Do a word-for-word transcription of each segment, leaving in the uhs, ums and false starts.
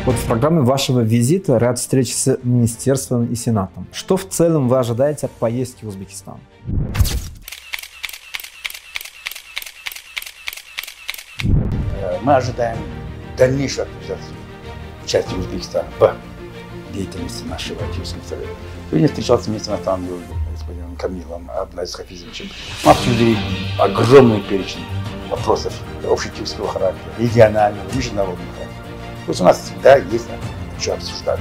Вот в программе вашего визита ряд встреч с министерством и сенатом. Что в целом вы ожидаете от поездки в Узбекистан? Мы ожидаем дальнейшую активизацию участия Узбекистана в деятельности нашего Тюркского совета. Сегодня встречался с министром иностранных дел господином Камилом Абдулазизом Хафизовичем. Мы обсудили огромный перечень вопросов общетюркского характера, регионального, международного характера. То есть у нас всегда есть что обсуждать.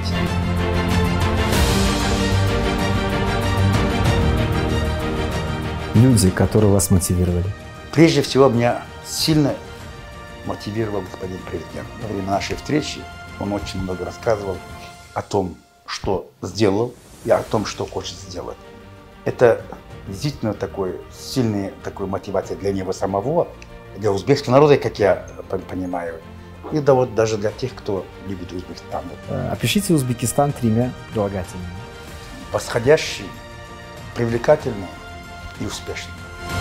Люди, которые вас мотивировали. Прежде всего, меня сильно мотивировал господин президент. Во время нашей встречи он очень много рассказывал о том, что сделал, и о том, что хочет сделать. Это действительно такой сильная такой мотивация для него самого, для узбекского народа, как я понимаю, и да, вот даже для тех, кто любит Узбекистан. Опишите Узбекистан тремя прилагательными. Восходящий, привлекательный и успешный.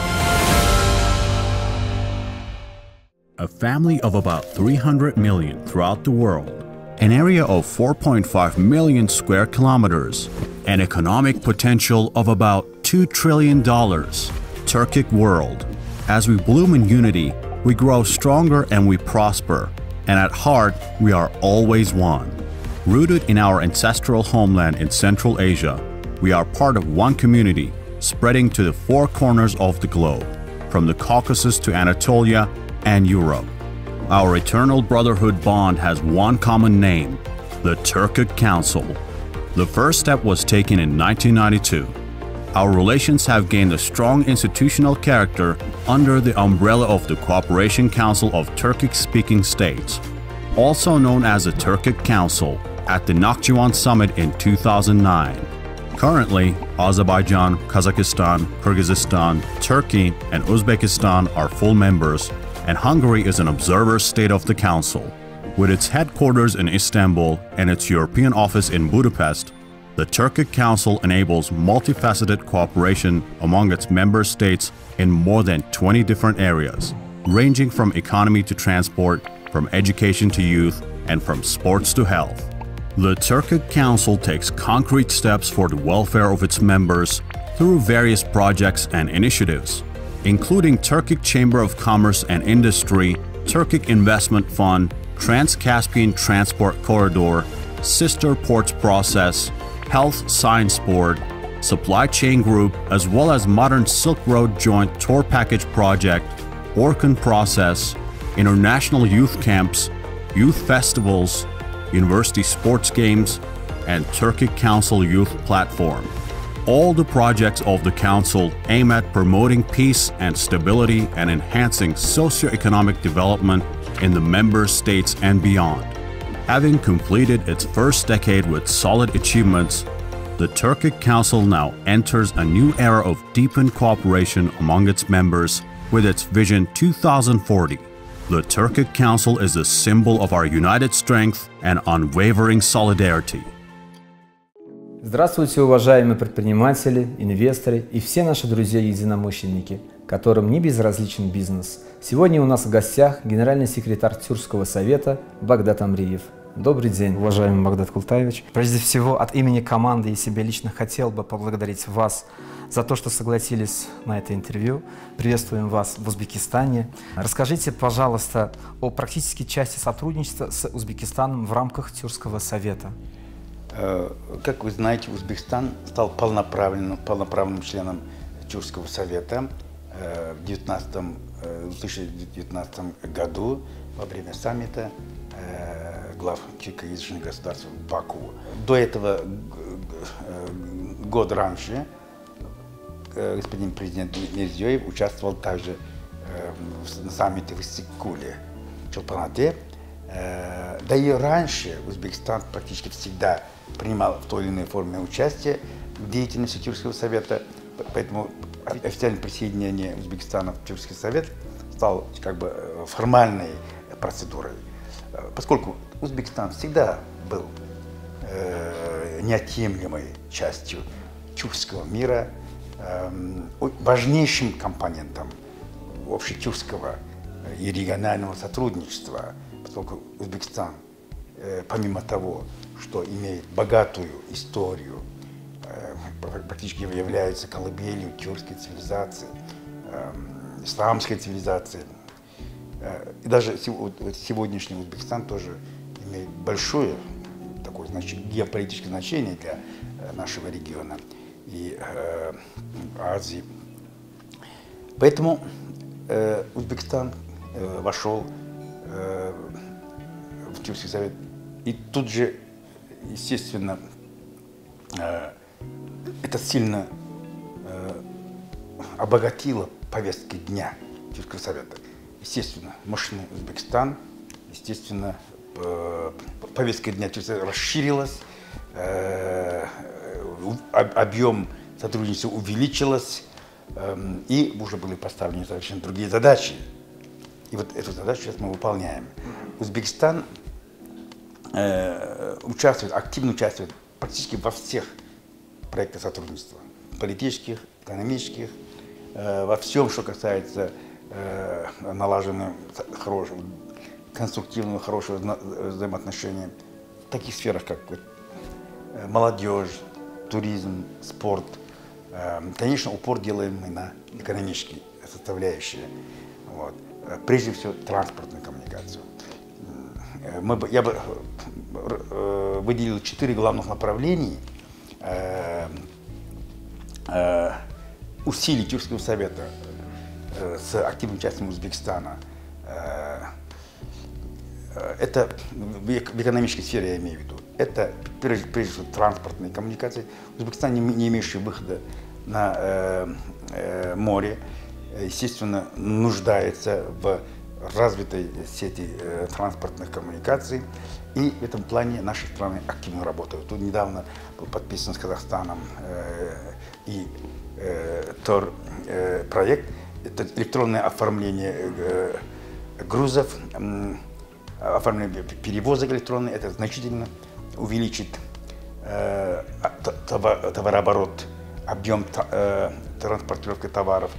A family of about three hundred million throughout the world, an area of four point five million square kilometers, an economic potential of about two trillion dollars. Turkic world. As we bloom in unity, we grow stronger and we prosper, and at heart, we are always one. Rooted in our ancestral homeland in Central Asia, we are part of one community, spreading to the four corners of the globe, from the Caucasus to Anatolia and Europe. Our eternal brotherhood bond has one common name, the Turkic Council. The first step was taken in nineteen ninety-two. Our relations have gained a strong institutional character under the umbrella of the Cooperation Council of Turkic-speaking states, also known as the Turkic Council, at the Nakhchivan Summit in two thousand nine. Currently, Azerbaijan, Kazakhstan, Kyrgyzstan, Turkey, and Uzbekistan are full members, and Hungary is an observer state of the Council. With its headquarters in Istanbul and its European office in Budapest, the Turkic Council enables multifaceted cooperation among its member states in more than twenty different areas, ranging from economy to transport, from education to youth, and from sports to health. The Turkic Council takes concrete steps for the welfare of its members through various projects and initiatives, including Turkic Chamber of Commerce and Industry, Turkic Investment Fund, Trans-Caspian Transport Corridor, Sister Ports Process, Health Science Board, Supply Chain Group, as well as Modern Silk Road Joint Tour Package Project, Orkan Process, International Youth Camps, Youth Festivals, University Sports Games, and Turkic Council Youth Platform. All the projects of the Council aim at promoting peace and stability and enhancing socio-economic development in the member states and beyond. Having completed its first decade with solid achievements, the Turkic Council now enters a new era of deepened cooperation among its members with its Vision two thousand forty. The Turkic Council is a symbol of our united strength and unwavering solidarity. Здравствуйте, уважаемые предприниматели, инвесторы и все наши друзья-единомышленники, которым не безразличен бизнес. Сегодня у нас в гостях генеральный секретарь Тюркского совета Багдат Амриев. Добрый день, уважаемый Багдат Култаевич. Прежде всего, от имени команды и себя лично хотел бы поблагодарить вас за то, что согласились на это интервью. Приветствуем вас в Узбекистане. Расскажите, пожалуйста, о практической части сотрудничества с Узбекистаном в рамках Тюркского совета. Как вы знаете, Узбекистан стал полноправным, полноправным членом Тюркского совета в две тысячи девятнадцатом году во время саммита глав тюркоязычных государств в Баку. До этого, год раньше, господин президент Мирзиёев участвовал также в саммите в Иссык-Куле, Чолпан-Ате. Да и раньше Узбекистан практически всегда принимал в той или иной форме участие в деятельности Тюркского совета, поэтому официальное присоединение Узбекистана в Тюркский совет стало как бы формальной процедурой, поскольку Узбекистан всегда был э, неотъемлемой частью тюркского мира, э, важнейшим компонентом общетюркского и регионального сотрудничества, поскольку Узбекистан помимо того, что имеет богатую историю, практически является колыбелью тюркской цивилизации, исламской цивилизации. И даже сегодняшний Узбекистан тоже имеет большое такое геополитическое значение для нашего региона и э, Азии. Поэтому э, Узбекистан э, вошел э, в Тюркский совет. И тут же, естественно, э, это сильно э, обогатило повестки дня Тюркского совета. Естественно, мощный Узбекистан, естественно, э, повестка дня Тюркского совета расширилась, э, объем сотрудничества увеличилось, э, и уже были поставлены совершенно другие задачи. И вот эту задачу сейчас мы выполняем. Узбекистан э, участвует, активно участвует практически во всех проектах сотрудничества. Политических, экономических, э, во всем, что касается э, налаженного, хорошего, конструктивного, хорошего взаимоотношения. В таких сферах, как вот, э, молодежь, туризм, спорт. Э, конечно, упор делаем мы на экономические составляющие. Вот. Прежде всего, транспортную коммуникацию. Мы, я бы э, выделил четыре главных направлений э, э, усилий Тюркского совета э, с активным участием Узбекистана. Э, это в, в экономической сфере, я имею в виду. Это, прежде, прежде всего, транспортные коммуникации. Узбекистан, не, не имеющий выхода на э, э, море, естественно, нуждается в развитой сети э, транспортных коммуникаций. И в этом плане наши страны активно работают. Тут недавно был подписан с Казахстаном э, и э, ТОР э, проект. Это электронное оформление э, грузов, э, оформление перевозок электронных. Это значительно увеличит э, товарооборот, объем э, транспортировки товаров.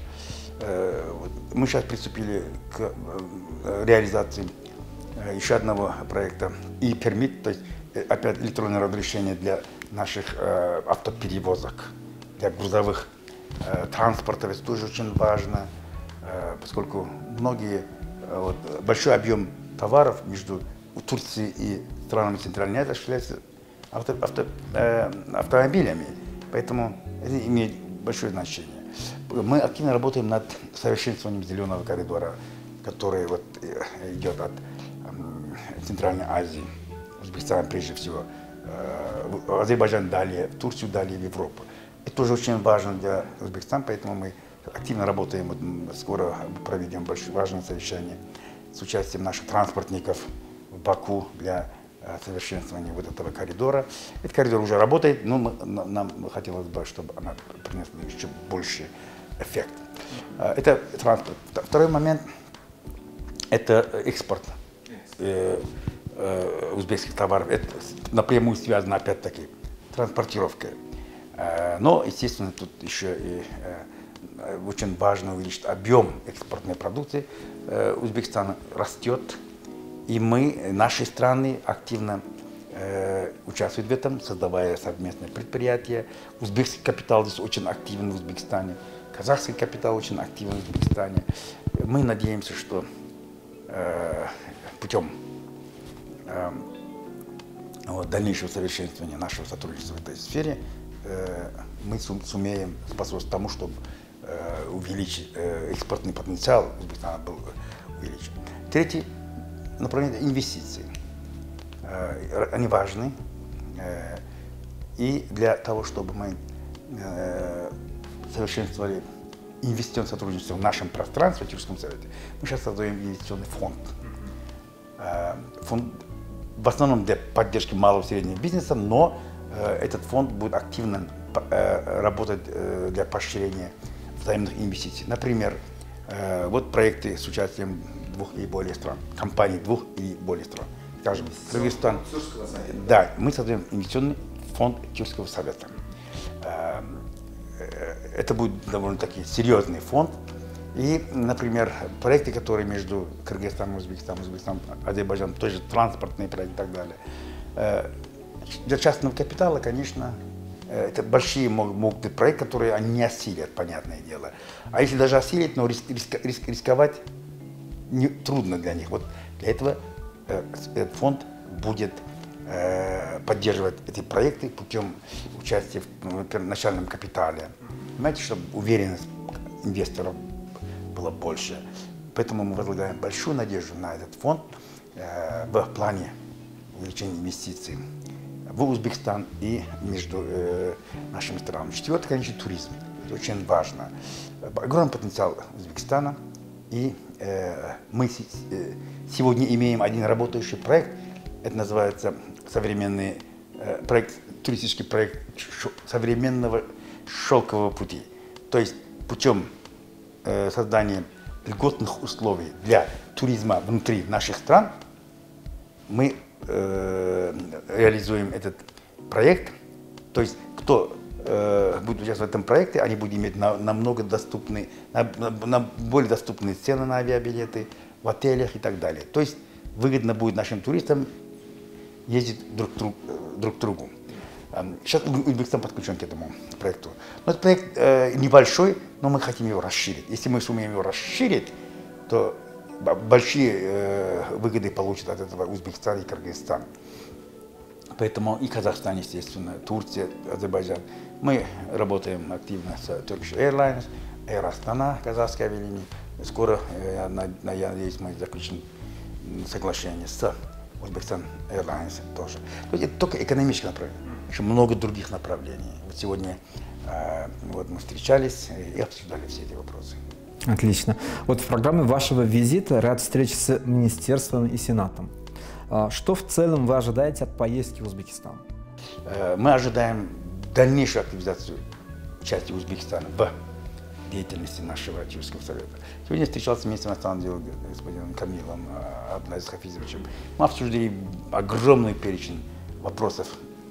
Мы сейчас приступили к реализации еще одного проекта и пермит, то есть опять электронное разрешение для наших автоперевозок, для грузовых транспортов. Это тоже очень важно, поскольку многие, вот, большой объем товаров между Турцией и странами Центральной Азии осуществляется авто, авто, автомобилями, поэтому это имеет большое значение. Мы активно работаем над совершенствованием зеленого коридора, который вот идет от э, Центральной Азии, Узбекистана прежде всего, э, в Азербайджан далее, в Турцию далее, в Европу. Это тоже очень важно для Узбекистана, поэтому мы активно работаем. Вот, скоро проведем большое, важное совещание с участием наших транспортников в Баку для э, совершенствования вот этого коридора. Этот коридор уже работает, но мы, нам хотелось бы, чтобы она принесла еще больше эффект. Это транспорт. Второй момент – это экспорт э, э, узбекских товаров. Это напрямую связано, опять-таки, транспортировкой. Э, но, естественно, тут еще и э, очень важно увеличить объем экспортной продукции. Э, Узбекистан растет, и мы, наши страны, активно э, участвуют в этом, создавая совместные предприятия. Узбекский капитал здесь очень активен в Узбекистане. Казахский капитал очень активен в Узбекистане. Мы надеемся, что э, путем э, вот, дальнейшего совершенствования нашего сотрудничества в этой сфере э, мы сум, сумеем способствовать тому, чтобы э, увеличить э, экспортный потенциал Узбекистана был увеличен. Третье направление – инвестиции. Э, они важны. Э, и для того, чтобы мы э, совершенствовали инвестиционное сотрудничество в нашем пространстве, в Тюркском совете, мы сейчас создаем инвестиционный фонд. Фонд в основном для поддержки малого и среднего бизнеса, но этот фонд будет активно работать для поощрения взаимных инвестиций. Например, вот проекты с участием двух и более стран, компаний двух и более стран. Скажем, Кыргызстан. Да, мы создаем инвестиционный фонд Тюркского совета. Это будет довольно-таки серьезный фонд, И, например, проекты, которые между Кыргызстаном, Узбекистаном, Узбекистаном, Азербайджаном, тоже транспортные проекты и так далее. Для частного капитала, конечно, это большие могут быть проекты, которые они не осилят, понятное дело. А если даже осилить, но риск, риск, риск, рисковать не, трудно для них. Вот для этого э, этот фонд будет э, поддерживать эти проекты путем участия в, в начальном капитале. Понимаете, чтобы уверенность инвесторов была больше. Поэтому мы возлагаем большую надежду на этот фонд э, в плане увеличения инвестиций в Узбекистан и между э, нашими странами. Четвертое, конечно, туризм. Это очень важно. Огромный потенциал Узбекистана. И э, мы с, э, сегодня имеем один работающий проект. Это называется современный э, проект, туристический проект шо, современного шелкового пути. То есть путем э, создания льготных условий для туризма внутри наших стран мы э, реализуем этот проект. То есть кто э, будет участвовать в этом проекте, они будут иметь на, намного доступные, на, на, на более доступные цены на авиабилеты в отелях и так далее. То есть выгодно будет нашим туристам ездить друг, друг, друг к другу. Сейчас Узбекистан подключен к этому проекту. Но этот проект э, небольшой, но мы хотим его расширить. Если мы сумеем его расширить, то большие э, выгоды получат от этого Узбекистан и Кыргызстан. Поэтому и Казахстан, естественно, Турция, Азербайджан. Мы работаем активно с Turkish Airlines, Air Astana, казахская авиалиния. Скоро, я, я надеюсь, мы заключим соглашение с Узбекистан Airlines тоже. То есть это только экономическое направление. Еще много других направлений. Вот сегодня э, вот мы встречались и обсуждали все эти вопросы. Отлично. Вот в программе вашего визита ряд встреч с министерством и сенатом. Что в целом вы ожидаете от поездки в Узбекистан? Э, мы ожидаем дальнейшую активизацию части Узбекистана в деятельности нашего Тюркского совета. Сегодня я встречался с министром иностранных дел господином Камилом Абдулазизом Хафизовичем. Мы обсудили огромный перечень вопросов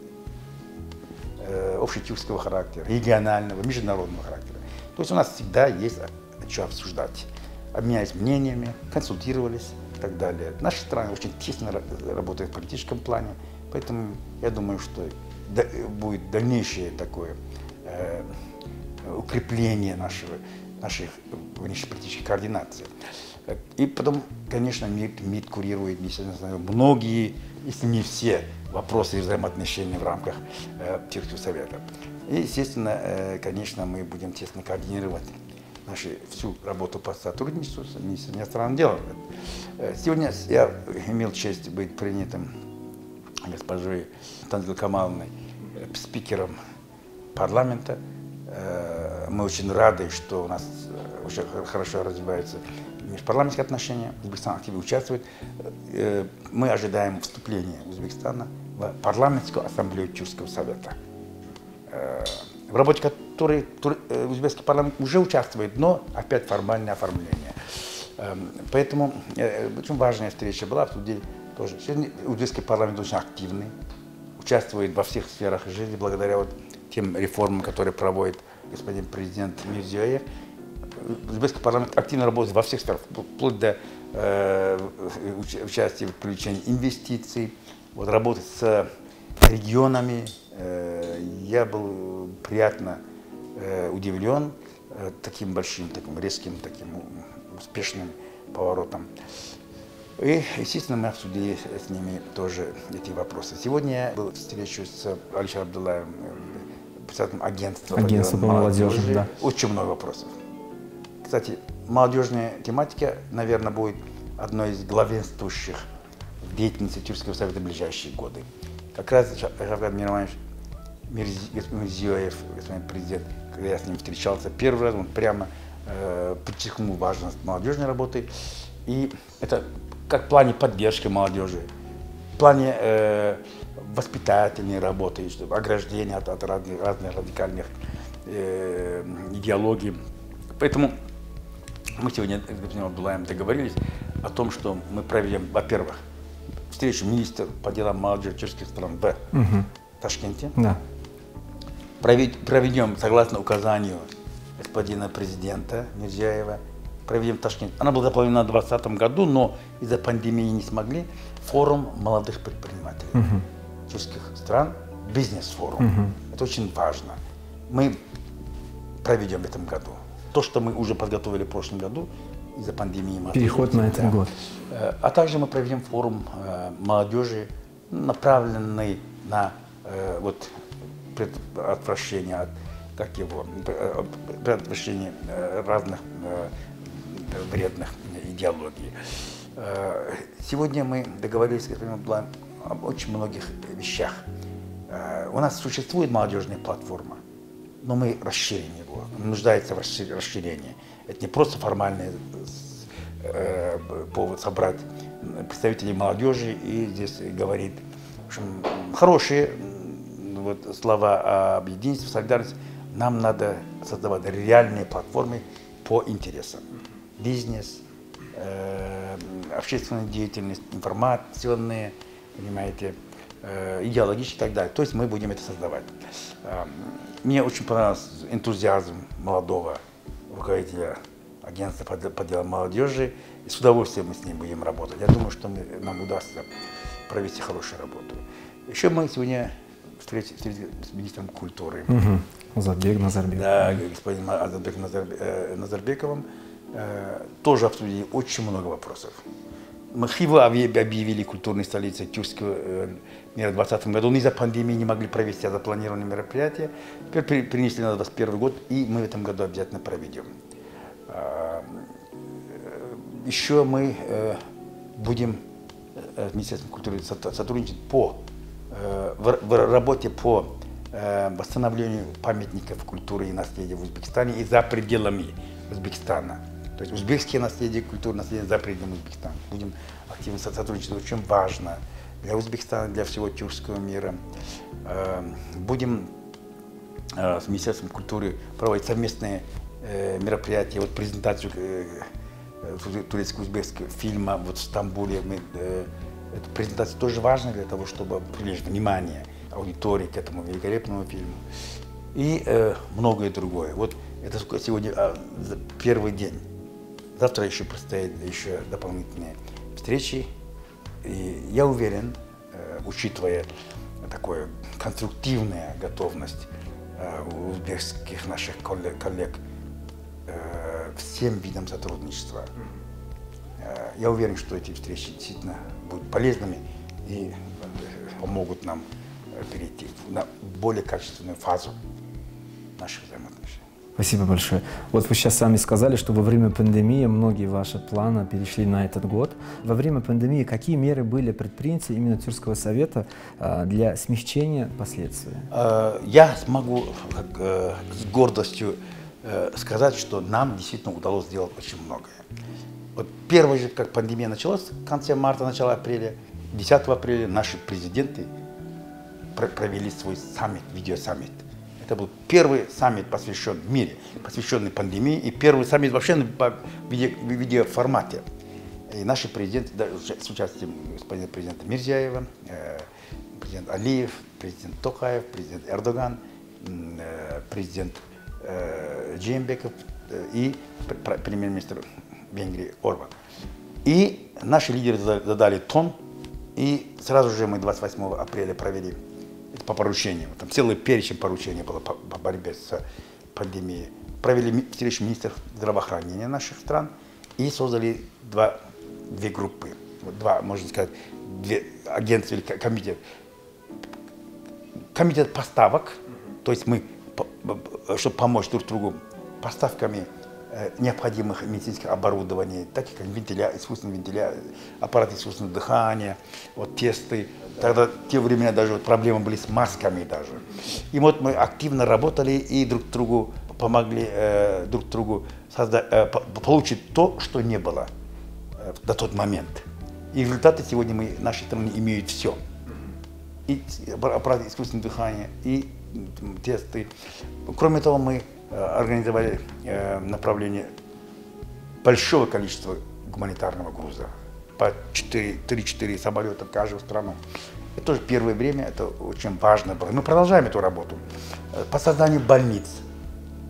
э, общетюркского характера, регионального, международного характера. То есть у нас всегда есть что обсуждать. Обменялись мнениями, консультировались и так далее. Наши страны очень тесно работают в политическом плане, поэтому я думаю, что будет дальнейшее такое э, укрепление нашего, наших внешнеполитических координаций. И потом, конечно, МИД, МИД курирует многие, если не все, вопросы и взаимоотношения в рамках э, Тюркского совета. И, естественно, э, конечно, мы будем тесно координировать нашу всю работу по сотрудничеству с министром иностранных дел. Э, сегодня я имел честь быть принятым госпожой Танзил Камаловной э, спикером парламента. Мы очень рады, что у нас очень хорошо развиваются межпарламентские отношения. Узбекистан активно участвует. Мы ожидаем вступления Узбекистана в парламентскую ассамблею Тюркского совета, в работе которой узбекский парламент уже участвует, но опять формальное оформление. Поэтому очень важная встреча была в суде тоже. Сегодня узбекский парламент очень активный, участвует во всех сферах жизни благодаря вот тем реформам, которые проводит господин президент Мирзиёев. Узбекский парламент активно работает во всех сферах, вплоть до э, участия в привлечении инвестиций, вот, работать с регионами. Э, я был приятно э, удивлен э, таким большим, таким резким, таким успешным поворотом. И, естественно, мы обсудили с ними тоже эти вопросы. Сегодня я был встречу с Алишером Абдуллаевым, председателем агентства, агентства по молодежи. молодежи да. Очень много вопросов. Кстати, молодежная тематика, наверное, будет одной из главенствующих в деятельности Тюркского совета в ближайшие годы. Как раз Шавкат Мироманович Мирзиёев, господин президент, когда я с ним встречался первый раз, он прямо э, подчеркнул важность молодежной работы. И это как в плане поддержки молодежи, в плане э, воспитательной работы, чтобы ограждение от, от разных, разных радикальных э, идеологий. Поэтому мы сегодня с господином Абдуллаевым договорились о том, что мы проведем, во-первых, встречу министра по делам молодежи тюркских стран в угу. Ташкенте. Да. Проведем, согласно указанию господина президента Мирзиёева, проведем в Ташкенте. Она была запланирована в двадцатом году, но из-за пандемии не смогли. Форум молодых предпринимателей uh-huh. тюркских стран, бизнес-форум. Uh-huh. Это очень важно. Мы проведем в этом году. То, что мы уже подготовили в прошлом году, из-за пандемии. Переход на этот да. год. А также мы проведем форум молодежи, направленный на вот, предотвращение от, как его, предотвращение разных вредных идеологий. Сегодня мы договорились об очень многих вещах. У нас существует молодежная платформа, но мы расширим его, нуждается в расширении. Это не просто формальный повод собрать представителей молодежи и здесь говорит в общем, хорошие вот, слова об единстве, солидарности. Нам надо создавать реальные платформы по интересам. Бизнес, э, общественная деятельность, информационные, понимаете, э, идеологические и так далее. То есть мы будем это создавать. Э, мне очень понравился энтузиазм молодого руководителя агентства по, по делам молодежи. И с удовольствием мы с ним будем работать. Я думаю, что мы, нам удастся провести хорошую работу. Еще мы сегодня встретились с министром культуры. Угу. Азарбек Назарбеков. Да, господином Азарбеком Назарбе, Назарбековым. Э, тоже обсудили очень много вопросов. Мы Хиву объявили культурной столицей тюркского э, мира в двадцатом году. Но из-за пандемии не могли провести запланированные мероприятия. Теперь принесли на двадцать первый год, и мы в этом году обязательно проведем. Э, еще мы э, будем э, с Министерством культуры сотрудничать по, э, в, в работе по э, восстановлению памятников культуры и наследия в Узбекистане и за пределами Узбекистана. То есть узбекские наследия, культурное наследие за пределами Узбекистана. Будем активно сотрудничать, это очень важно для Узбекистана, для всего тюркского мира. Э, будем э, с Министерством культуры проводить совместные э, мероприятия, вот презентацию э, турецко-узбекского фильма вот в Стамбуле. Мы, э, эта презентация тоже важна для того, чтобы привлечь внимание аудитории к этому великолепному фильму. И э, многое другое. Вот это сегодня э, первый день. Завтра еще предстоят еще дополнительные встречи. И я уверен, э, учитывая такую конструктивную готовность э, у узбекских наших коллег, коллег э, всем видам сотрудничества, э, я уверен, что эти встречи действительно будут полезными и э, помогут нам э, перейти на более качественную фазу наших взаимоотношений. Спасибо большое. Вот вы сейчас сами сказали, что во время пандемии многие ваши планы перешли на этот год. Во время пандемии какие меры были предприняты именно Тюркского совета для смягчения последствий? Я смогу как, с гордостью сказать, что нам действительно удалось сделать очень многое. Вот первый же, как пандемия началась, в конце марта, начало апреля, десятого апреля наши президенты провели свой саммит, видеосаммит. Это был первый саммит, посвященный в мире, посвященный пандемии, и первый саммит вообще в видеоформате. И наши президенты, с участием господина президента Мирзияева, президент Алиев, президент Токаев, президент Эрдоган, президент Джеймбеков и премьер-министр Венгрии Орбан. И наши лидеры задали тон, и сразу же мы двадцать восьмого апреля провели это по поручению. Там целый перечень поручений было по, по борьбе с пандемией. Провели встречу министров здравоохранения наших стран и создали два, две группы, два, можно сказать, две агентства или комитет. Комитет поставок, то есть мы, чтобы помочь друг другу поставками необходимых медицинских оборудований, таких как вентиля, искусственная вентиляция, аппараты искусственного дыхания, вот тесты. Тогда в те времена даже вот проблемы были с масками даже. И вот мы активно работали и друг другу помогли э, друг другу создать, э, получить то, что не было э, до тот момент. И результаты сегодня мы, наши страны имеют все. И аппараты искусственного дыхания, и тесты. Кроме того, мы организовали э, направление большого количества гуманитарного груза. По три-четыре самолета в каждую страну. Это тоже первое время, это очень важно было. Мы продолжаем эту работу. По созданию больниц.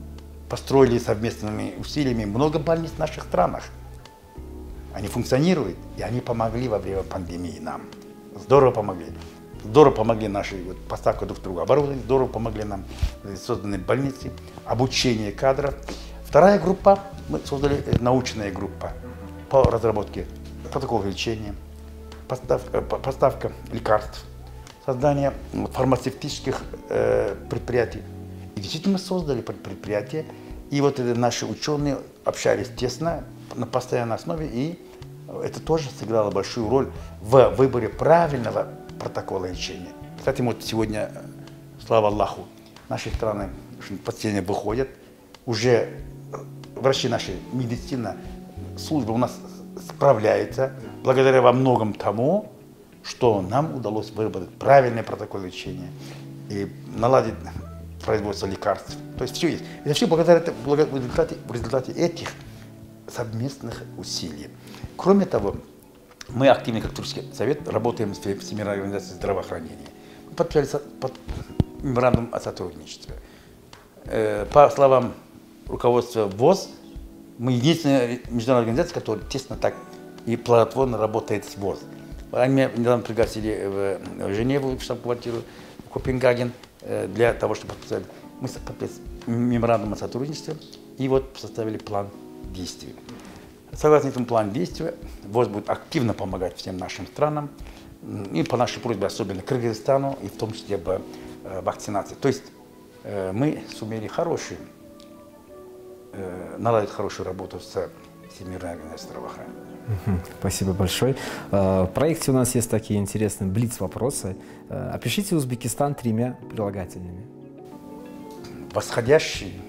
построили совместными усилиями много больниц в наших странах. Они функционируют, и они помогли во время пандемии нам. Здорово помогли. Здорово помогли наши вот, поставки друг другу оборудования, здорово помогли нам созданы больницы, обучение кадров. Вторая группа, мы создали научная группа по разработке протоколов лечения, поставка, поставка лекарств, создание фармацевтических э, предприятий. И действительно мы создали предприятия, и вот это наши ученые общались тесно, на постоянной основе, и это тоже сыграло большую роль в выборе правильного протокола лечения. Кстати, вот сегодня, слава Аллаху, наши страны пациенты выходят, уже врачи нашей медицина, служба у нас справляется благодаря во многом тому, что нам удалось выработать правильный протокол лечения и наладить производство лекарств. То есть все есть. Это все благодаря, благодаря в, результате, в результате этих совместных усилий. Кроме того, мы активно, как Тюркский совет, работаем с Всемирной организацией здравоохранения. Мы подписали под меморандум о сотрудничестве. По словам руководства ВОЗ, мы единственная международная организация, которая тесно так и плодотворно работает с ВОЗ. Они меня недавно пригласили в Женеву, в штаб-квартиру, в Копенгаген, для того, чтобы подписали. Мы подписали меморандум о сотрудничестве и вот составили план действий. Согласно этому плану действия, ВОЗ будет активно помогать всем нашим странам, и по нашей просьбе, особенно Кыргызстану, и в том числе в вакцинации. То есть мы сумели хорошую, наладить хорошую работу с Всемирной организацией здравоохранения. Спасибо большое. В проекте у нас есть такие интересные блиц-вопросы. Опишите Узбекистан тремя прилагательными. Восходящий,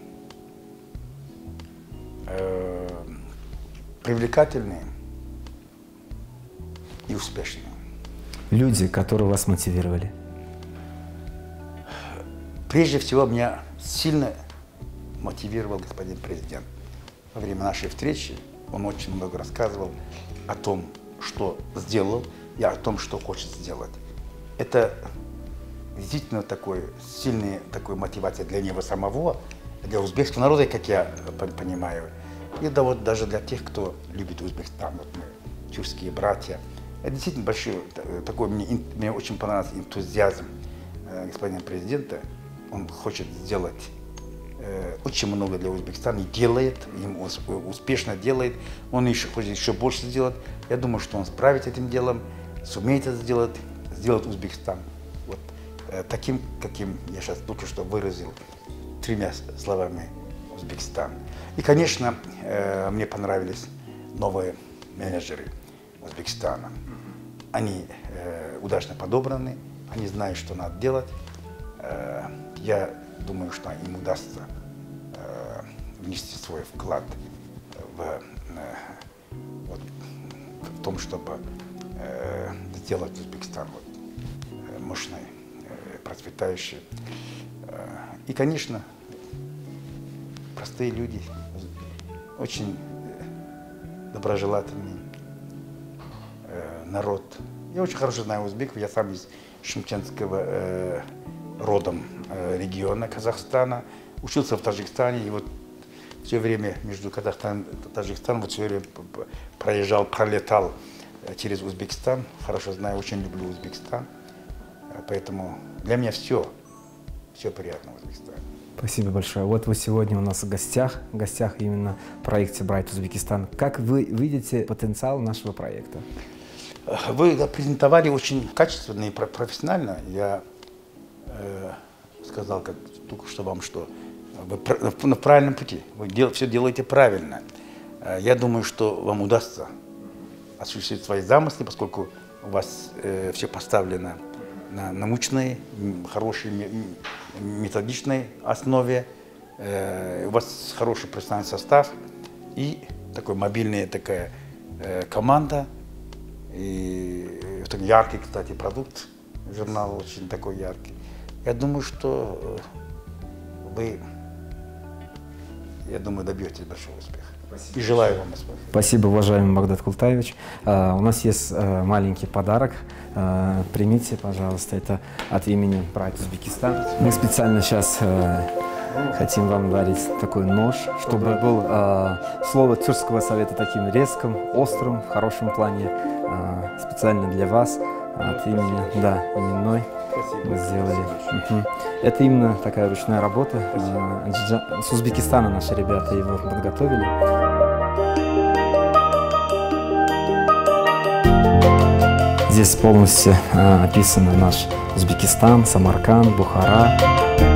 э, привлекательный и успешный. Люди, которые вас мотивировали. Прежде всего, меня сильно мотивировал господин президент. Во время нашей встречи он очень много рассказывал о том, что сделал, и о том, что хочет сделать. Это действительно такой сильная такой мотивация для него самого, для узбекского народа, как я понимаю, и да, вот даже для тех, кто любит Узбекистан, вот мы, тюркские братья. Это действительно большой, такой, мне, мне очень понравился энтузиазм э, господина президента. Он хочет сделать э, очень много для Узбекистана и делает, ему успешно делает. Он еще хочет еще больше сделать. Я думаю, что он справится с этим делом, сумеет это сделать, сделать Узбекистан вот э, таким, каким я сейчас только что выразил тремя словами Узбекистан. И, конечно, э, мне понравились новые менеджеры Узбекистана. Они э, удачно подобраны, они знают, что надо делать. Э, я думаю, что им удастся э, внести свой вклад в, э, вот, в том, чтобы э, сделать Узбекистан вот, э, мощный, э, процветающий. Э, и, конечно, простые люди, очень доброжелательные. Народ. Я очень хорошо знаю узбеков, я сам из шымкентского э, родом э, региона Казахстана, учился в Таджикистане, и вот все время между Казахстаном и Таджикистаном вот все время проезжал, пролетал через Узбекистан, хорошо знаю, очень люблю Узбекистан, поэтому для меня все, все приятно в Узбекистане. Спасибо большое. Вот вы сегодня у нас в гостях, в гостях именно в проекте Bright Узбекистан. Как вы видите потенциал нашего проекта? Вы презентовали очень качественно и профессионально. Я э, сказал как, только что вам, что вы на правильном пути. Вы дел, все делаете правильно. Я думаю, что вам удастся осуществить свои замыслы, поскольку у вас э, все поставлено на научной, хорошей, методичной основе. Э, у вас хороший профессиональный состав и такой мобильная такая э, команда. И такой яркий, кстати, продукт, журнал очень такой яркий. Я думаю, что вы, я думаю, добьетесь большого успеха. Спасибо. И желаю вам успеха. Спасибо, уважаемый Багдат Култаевич. Uh, у нас есть uh, маленький подарок. Uh, примите, пожалуйста, это от имени Bright Узбекистан. Мы специально сейчас uh, хотим вам дарить такой нож, чтобы был э, слово Тюркского совета таким резким, острым, в хорошем плане, э, специально для вас, от имени, да, именной. Мы сделали. Угу. Это именно такая ручная работа. Э, с Узбекистана наши ребята его подготовили. Здесь полностью э, описано наш Узбекистан, Самарканд, Бухара.